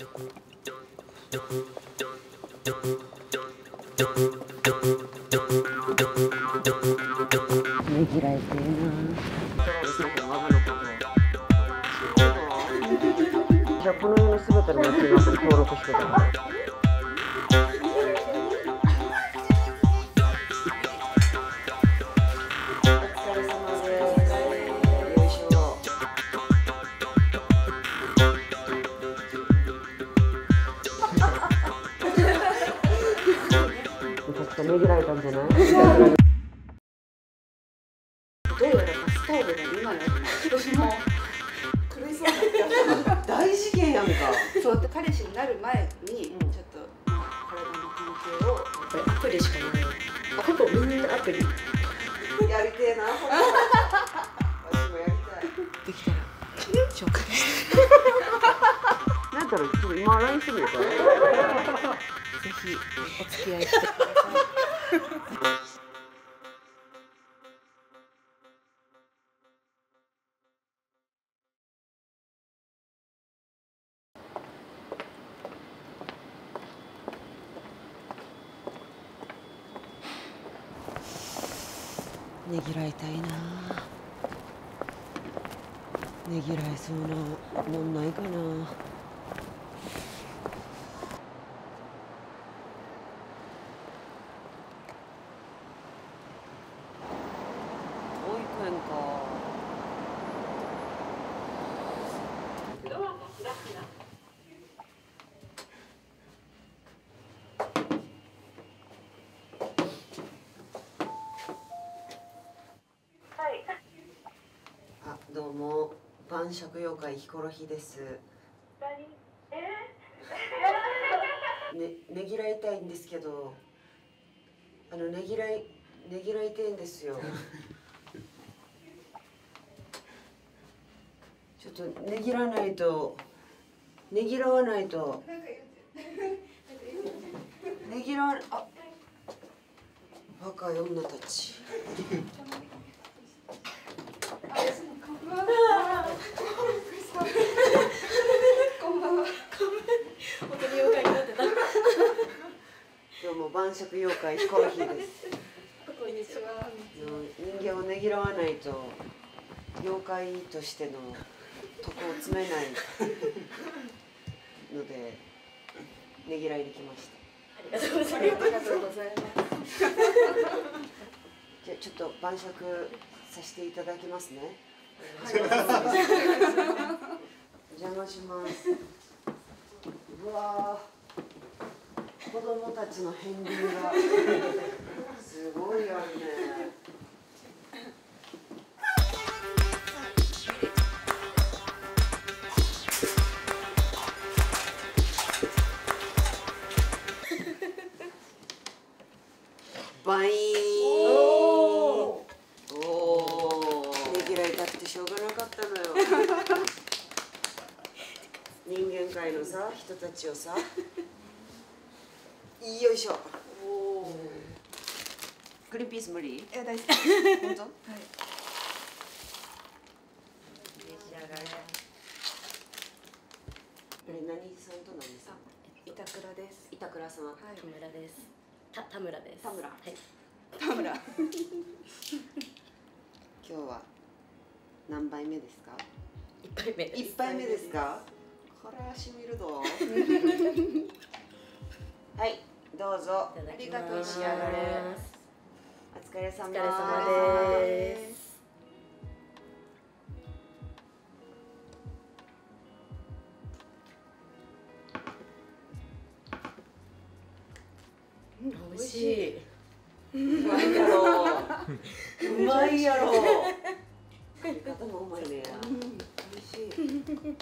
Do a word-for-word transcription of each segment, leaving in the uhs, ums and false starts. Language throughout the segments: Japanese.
ねぎらえてえな。じゃあこの世のすべてのマッチングアプリ登録してたから。ねぎられたんじゃない？どうやらバスタオルが今や私も苦しそうだった。大事件やんか。そうって彼氏になる前に、うん、ちょっと体の関係をこれアプリしかない。ほぼみんなアプリ。やりてえな。私もやりたい。できたら紹介して。なんだろう、ちょっと今 ライン してみるか。ぜひお付き合いしてください。ねぎらいたいな。ねぎらえそうなもんないかな。保育園か。ドアが開くな。あ、どうも晩酌妖怪ヒコロヒーです。ね、ねぎらいたいんですけど、あのねぎらいねぎらいてんですよ。ちょっとねぎらないと、ねぎらわないと。ねぎらわ、あ、若い女たち。どうも晩酌妖怪ヒコロヒーです。こんにちは。人間をねぎらわないと妖怪としての徳を積めないのでねぎらいに来ました。ありがとうございます。ありがとうございます。じゃあちょっと晩酌させていただきますね。お邪魔します。うわー、子供たちの片鱗がすごいあるね。バイーン。おお。ねぎらいたくてしょうがなかったのよ。人間界のさ人たちをさ。よいしょ。おお。グリーンピース無理？いや大丈夫。本当？はい。召し上がれ。これ何さんと何さん？板倉です。板倉さん。はい。 田村です。た田村です。 田村。 はい。 田村。今日は何杯目ですか？ 一杯目です。 一杯目ですか？これはしみるぞ。はい、どうぞ。ありがとう、召し上がれ。お疲れ様。お疲れ様です。 美味しい。 うまいやろ。うまいやろ。作り方もうまいね。美味しい。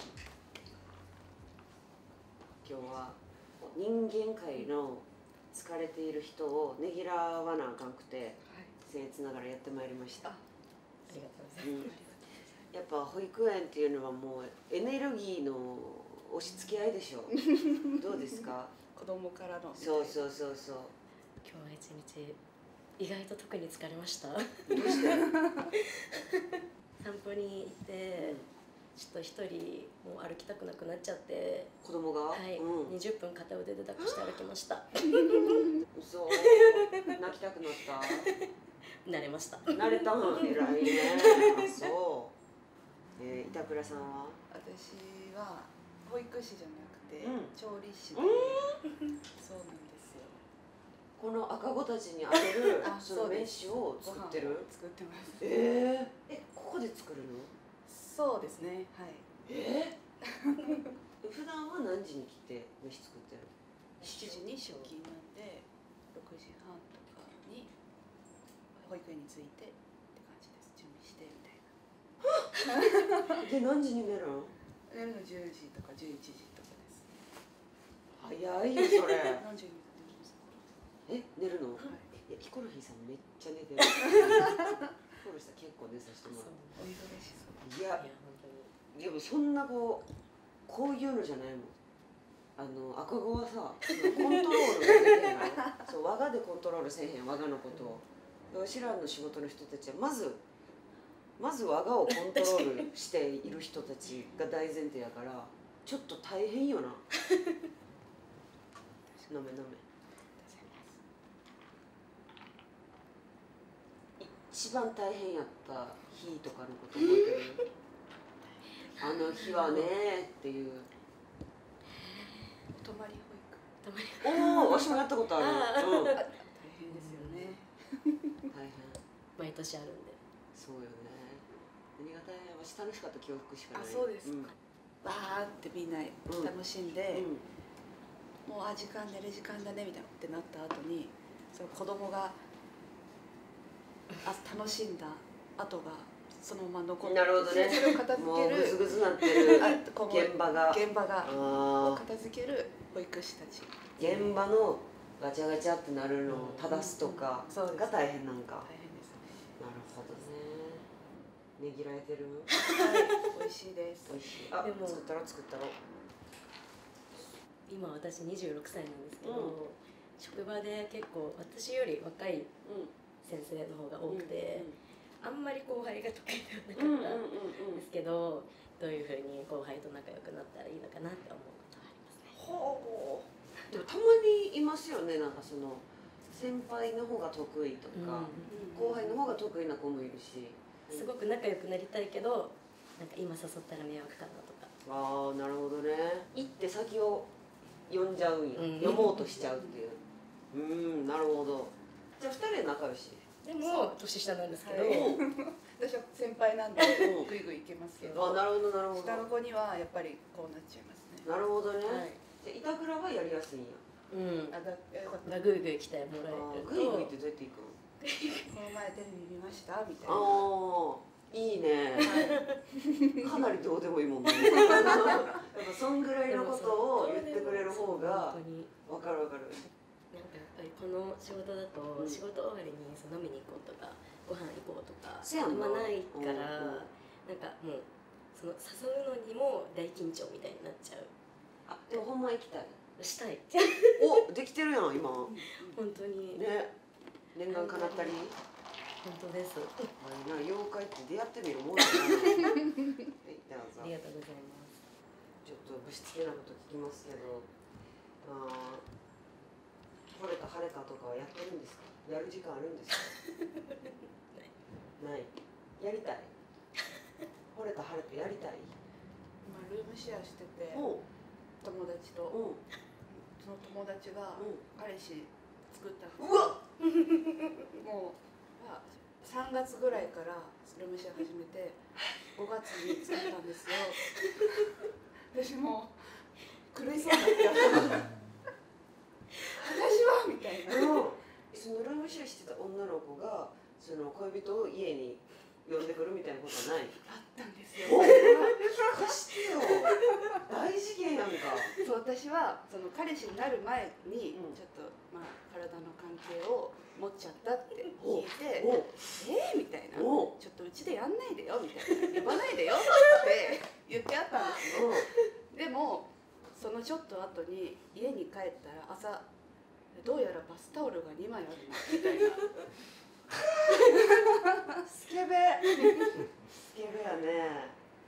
今日は人間界の疲れている人をねぎらわなあかんくて、僭越ながらやってまいりました。ありがとうございます。 やっぱ保育園っていうのはもうエネルギーの押し付け合いでしょ。どうですか？ 子供からの。 そうそうそうそう。 今日は一日意外と特に疲れました。 どうして？ 散歩に行って、 ちょっと一人もう歩きたくなくなっちゃって、 子供が、 はい、 うん、 にじゅっぷん片腕で抱っこして歩きました。 嘘、泣きたくなった。 慣れました。 慣れたん、偉いね。あ、そう。えー、板倉さんは？ 私は保育士じゃなくて、 うん、 調理師で、 うん、 そうなんですよ。 この赤子たちにあげるその飯を作ってる？ 作ってます。 えー、え、ここで作るの？ そうですね、はい。 えー、普段は何時に来て飯作ってる？ しちじに出勤なんで、ろくじはんとかに保育園に着いてって感じです。準備してみたいな。 で、何時に寝るの？ 寝るのじゅうじとかじゅういちじとかです。 早いよそれ。 何時に寝るんですか？ え、寝るの？ はい。 いや、ヒコロヒーさんめっちゃ寝てる。ヒコロヒーさん結構寝させてもらう。 お忙しそう。 いや、 いや本当に。 でもそんなこうこういうのじゃないもん。あの赤子はさ、コントロールができへんの。そう我がでコントロールせえへん我がのことを。うちらの仕事の人たちはまずまず我がをコントロールしている人たちが大前提やから、ちょっと大変よな。飲め飲め。一番大変やった日とかのこと覚えてる？あの日はねーっていう。 泊まり保育。 たまに。 おお、わしもやったことある。うん、大大変ですよね。 変。 毎年あるんで。 そうよね。何が大変？わし楽しかった記憶しかない。 あ、そうですか。 うん、 バーってみんな楽しんで、うん、もうあ時間寝る時間だねみたいなってなった後に、その子供があ楽しんだ後がそのまま残って、 なるほどね、 それを片付ける、 もうグズグズなってる現場が現場がをあ片付ける保育士たち。 現場のガチャガチャってなるのを正すとかが大変なんか。 大変ですね。 なるほどね。ねぎらえてる？ はい、美味しいです。 美味しい。あ、でも作ったろ作ったろ。 今私にじゅうろくさいなんですけど、 うん、 職場で結構私より若い先生の方が多くて、うんうん、あんまり後輩が得意ではなかったんですけど、どういうふうに後輩と仲良くなったらいいのかなって思うことはありますね。 ほう。でもたまにいますよね、なんかその先輩の方が得意とか、うん、後輩の方が得意な子もいるし、 すごく仲良くなりたいけど、なんか今誘ったら迷惑かなとか。 ああ、なるほどね。行って先を呼んじゃうんや、うん、読もうとしちゃうっていう。うん、なるほど。じゃあふたりで仲良し？ でも年下なんですけど、はい、 私は先輩なんでグイグイいけますけど、 あ、なるほどなるほど。 下の子にはやっぱりこうなっちゃいますね。 なるほどね。はい、じゃあ板倉はやりやすいんや。 うん。あ、だからグイグイ来てもらえると。 グイグイってどうやっていくの？ この前テレビ見ましたみたいな。 ああ、いいね。かなりどうでもいいもんね。やっぱそんぐらいのことを言ってくれる方がわかるわかる。 なんかやっぱりこの仕事だと仕事終わりにその飲みに行こうとかご飯行こうとかあんまないから、なんかもうその誘うのにも大緊張みたいになっちゃう。 あ、でもほんま行きたい。 したい。 お、できてるやん今。 本当に。 ね。念願かなったり。 本当です。 あれな、妖怪って出会ってみるもんだな。はい、どうぞ。 ありがとうございます。 ちょっとぶしつけなこと聞きますけど、ああ、晴れた晴れたとかはやってるんですか？やる時間あるんですか？ない。ない。やりたい。晴れた晴れたやりたい。 今ルームシェアしてて、友達と、うん、その友達が彼氏作ったんです。うわもうさんがつぐらいからルームシェア始めてごがつに作ったんですよ。私もう苦しそうになって私はみたいな。 そのルームシェアしてた女の子がその恋人を家に呼んでくるみたいなことはない？ あったんですよ。 聞かしてよ。大事件やんか。 そう、私はその彼氏になる前にちょっと、まあ体の関係を持っちゃったって聞いて、えーみたいな、ちょっとうちでやんないでよみたいな、呼ばないでよって言ってあったんですよ。でもそのちょっと後に家に帰ったら朝どうやらバスタオルがにまいあるなみたいな。 スケベスケベやね。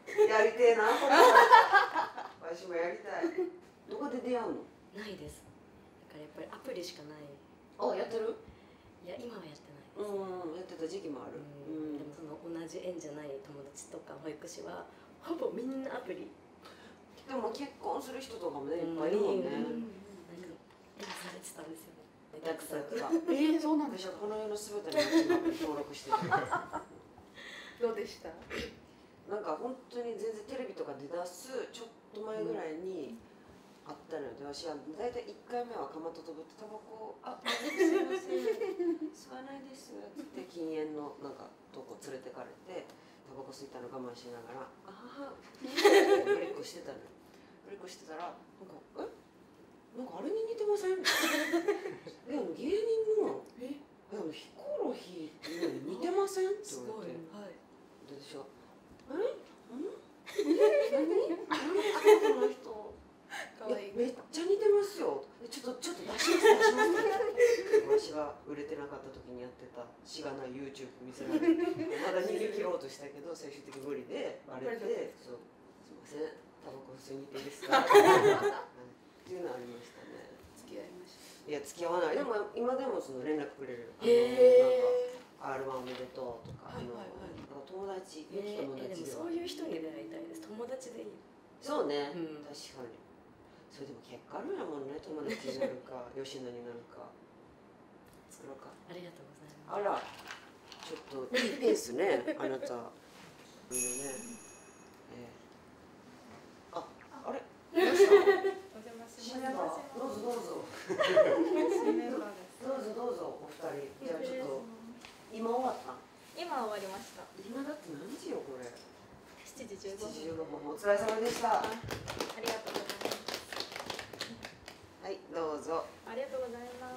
やりてえなこれわしもやりたい。どこで出会うの？ ないです。だからやっぱりアプリしかない。 あ、やってる？ いや今はやってないです。 うん、やってた時期もある。 うん、でもその同じ園じゃない友達とか保育士はほぼみんなアプリ。 でも結婚する人とかもね、いっぱいいるもんね。 なんか今されてたんですよね。 やってたやってた。 えー、そうなんでしょう。 私はこの世のすべての道に登録してる。 どうでした？ なんか本当に全然テレビとかで出すちょっと前ぐらいにあったのよ。で、私は大体いっかいめはかまととぶってタバコを、あ、すいません、吸わないですって禁煙のなんかとこ連れてかれて、タバコ吸いたの我慢しながら、あはは、ブレイクしてたのよ。ブレイクしてたら、なんか、えなんかあれに似てません？え、あの芸人の、え、あのヒコロヒーっていうのに似てません？って言われて、 はい。 どうでしょう。え？ん？何？何？この人。 可愛い。 めっちゃ似てますよ。ちょっとちょっと出します出します。私が売れてなかった時にやってたしがない YouTube 見せられて、まだ逃げ切ろうとしたけど最終的に無理でバレて、そうすみませんタバコ吸いに行っていいですか？っていうのありましたね。 付き合いました。 いや付き合わない。でも今でもその連絡くれる。 へえ。 アールワン おめでとうとか、あの友達、良き友達でもそういう人に出会いたいです。友達でいい。 そうね、 うん、 確かに。それでも結果あるんやもんね、友達になるか、吉野になるか。作ろうか。 ありがとうございます。 あら、ちょっといいペースね、あなた。いいね。えー、あ、あれ。 お邪魔します。 どうぞどうぞ。 新メンバーです。 どうぞどうぞ、お二人。じゃあちょっと今終わった。 今終わりました。 今だって何時よこれ。 しちじじゅうごふん。 しちじじゅうごふん、お疲れ様でした。 ありがとうございます。 はい、どうぞ。 ありがとうございます。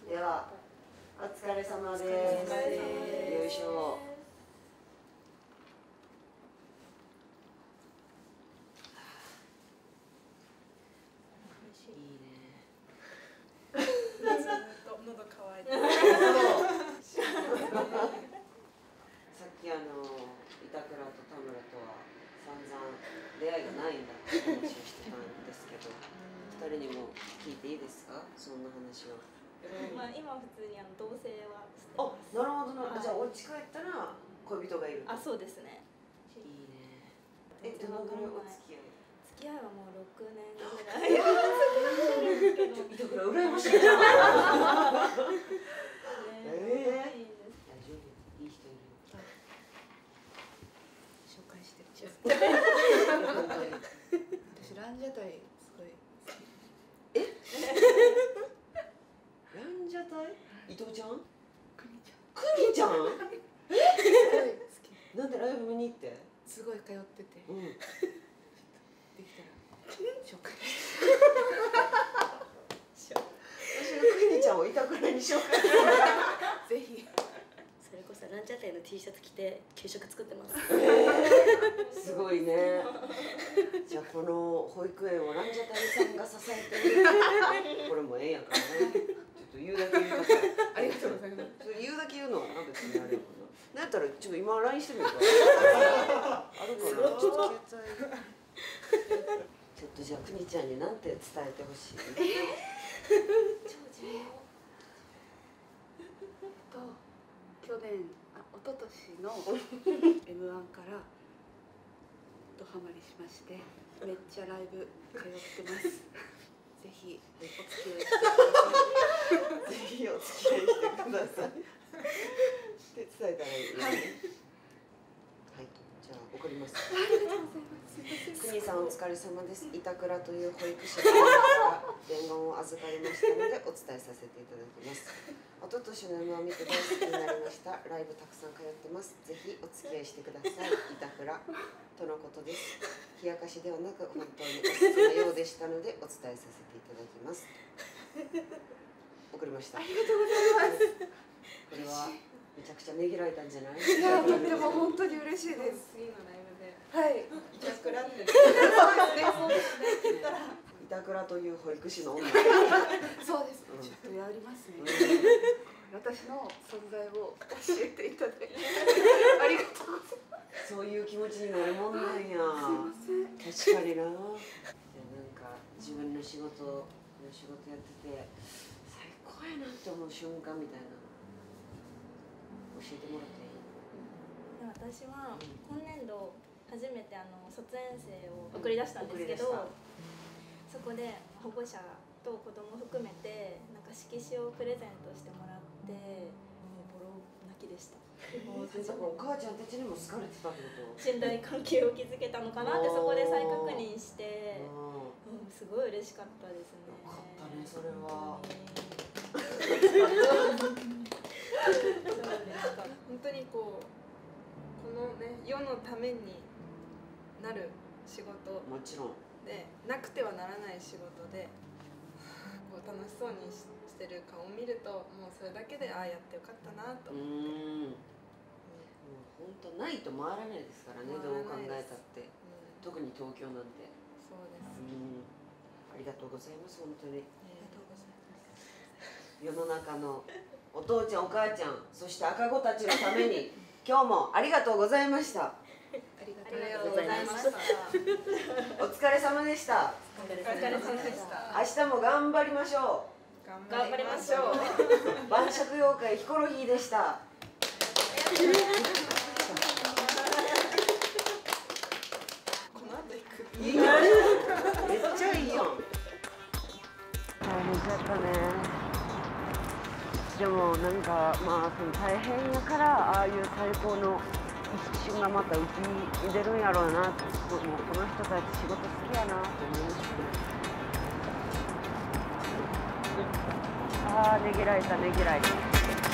では、お疲れ様です。 お疲れ様です。 よいしょ。いいね。 ずっと喉乾いて。 さっきあの板倉と田村とは散々出会いがないんだって話をしてたんですけど、二人にも聞いていいですか？そんな話を。 まあ今普通にあの同棲はしてあ、 ます。 なるほどな。 はい、 じゃあお家帰ったら恋人がいる。 あ、そうですね。 いいね。え、どのぐらいお付き合い？ 付き合いはもうろくねんぐらい。 板倉羨ましいじゃん。ええ。 いいです。 大丈夫。いい人いる。 紹介してる。 私ランジャタイすごい。 え？ランジャタイ？伊藤ちゃん？ くにちゃん。 くにちゃん？ すごい好き。 なんでライブ見に行って？ すごい通ってて。 うん。 できたら紹介。 私のくにちゃんを板倉に紹介する。 ぜひ。 それこそランジャタイの T シャツ着て給食作ってます。 えー、すごいね。じゃあこの保育園をランジャタイさんが支えてる。これもええやからね。ちょっと言うだけ言うだけ。 ありがとうございます。 それ言うだけ言うのは別にあれやもんな。なんやったらちょっと今 ライン してみるから。あるかな。ちょっと携帯。ちょっとじゃあくにちゃんになんて伝えてほしい。 超重要。 と去年あ一昨年の エムワン からドハマりしましてめっちゃライブ通ってます。ぜひお付き合いしてください。 ぜひお付き合いしてください。って伝えたらいいよね。はい、じゃあ送ります。 ありがとうございます。 くにさんお疲れ様です。板倉という保育士が伝言を預かりましたのでお伝えさせていただきます。一昨年の エムワン 見て大好きになりました。ライブたくさん通ってます。ぜひお付き合いしてください。板倉とのことです。冷やかしではなく本当にお好きなようでしたのでお伝えさせていただきます。送りました。 ありがとうございます。 これはめちゃくちゃねぎられたんじゃない？ いやとっても本当に嬉しいです。 次のライブで。 はい。 板倉って。 そうですね。 言ったら。 板倉という保育士の女。 そうです。ちょっとやりますね。私の存在を教えていただいてありがとうございます。 そういう気持ちになるもんなんや。確かにな。じゃあなんか自分の仕事の仕事やってて最高やなって思う瞬間みたいな教えてもらっていい？ 私は今年度初めてあの卒園生を送り出したんですけど、うん、そこで保護者と子供含めてなんか色紙をプレゼントしてもらってもうボロ泣きでした。 もうお母ちゃんたちにも好かれてたってこと？ 信頼関係を築けたのかなってそこで再確認して、うん、すごい嬉しかったですね。 よかったねそれは。 本当にこうこのね世のためになる仕事もちろんでなくてはならない仕事でこう楽しそうにししてる顔を見るともうそれだけでああやってよかったなと思って。うん、 もう本当ないと回らないですからね。どう考えたって、うん、特に東京なんて。 そうです、 うん、ありがとうございます本当に。 ありがとうございます。 世の中のお父ちゃんお母ちゃんそして赤子たちのために今日もありがとうございました。 ありがとうございました。 お疲れ様でした。 お疲れ様でした。 明日も頑張りましょう。 頑張りましょう。 晩酌妖怪ヒコロヒーでした。 この後行く。 いいね。めっちゃいいやん。大変だったね。でもなんかまあその大変やからああいう最高の一瞬がまた浮き出るんやろうな。もうこの人たち仕事好きやなと思いましたね。ああねぎらえたねぎらえた。